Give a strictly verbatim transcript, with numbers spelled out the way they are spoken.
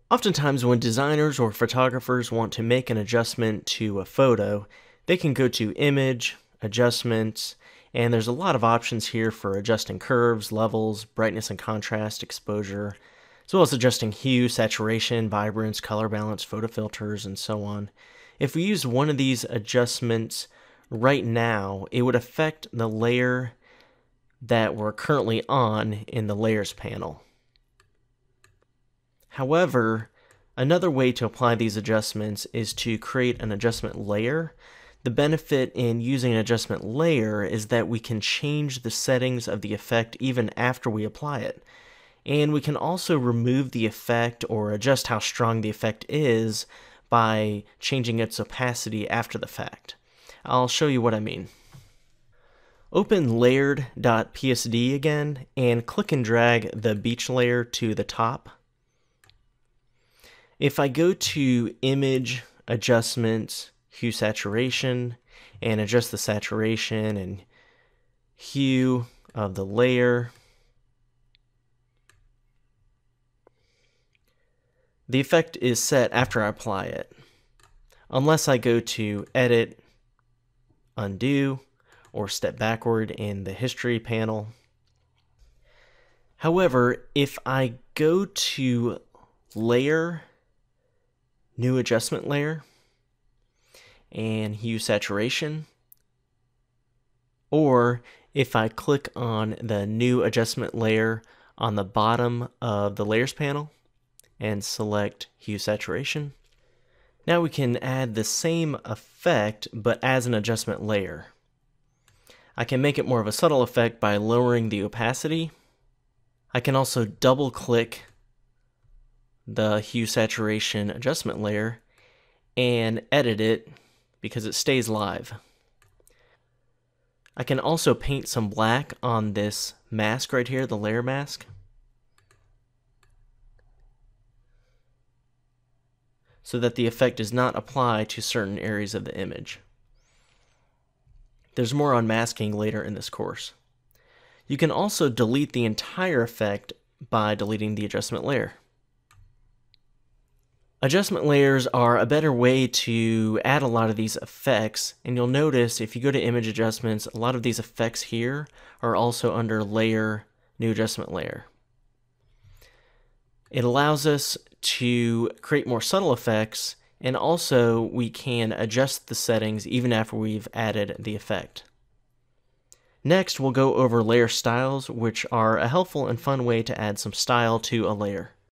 Oftentimes when designers or photographers want to make an adjustment to a photo, they can go to Image, Adjustments, and there's a lot of options here for adjusting curves, levels, brightness and contrast, exposure, as well as adjusting hue, saturation, vibrance, color balance, photo filters, and so on. If we use one of these adjustments right now, it would affect the layer that we're currently on in the Layers panel. However, another way to apply these adjustments is to create an adjustment layer. The benefit in using an adjustment layer is that we can change the settings of the effect even after we apply it. And we can also remove the effect or adjust how strong the effect is by changing its opacity after the fact. I'll show you what I mean. Open layered.psd again and click and drag the beach layer to the top. If I go to Image, Adjustments, Hue Saturation, and adjust the saturation and hue of the layer, the effect is set after I apply it, unless I go to Edit, Undo, or step backward in the History panel. However, if I go to Layer, New Adjustment Layer, and Hue Saturation, or if I click on the New Adjustment Layer on the bottom of the Layers panel and select Hue Saturation, now we can add the same effect but as an adjustment layer. I can make it more of a subtle effect by lowering the opacity. I can also double click the Hue Saturation adjustment layer and edit it because it stays live. I can also paint some black on this mask right here, the layer mask, so that the effect does not apply to certain areas of the image. There's more on masking later in this course. You can also delete the entire effect by deleting the adjustment layer. Adjustment layers are a better way to add a lot of these effects, and you'll notice if you go to Image Adjustments, a lot of these effects here are also under Layer, New Adjustment Layer. It allows us to create more subtle effects, and also we can adjust the settings even after we've added the effect. Next, we'll go over layer styles, which are a helpful and fun way to add some style to a layer.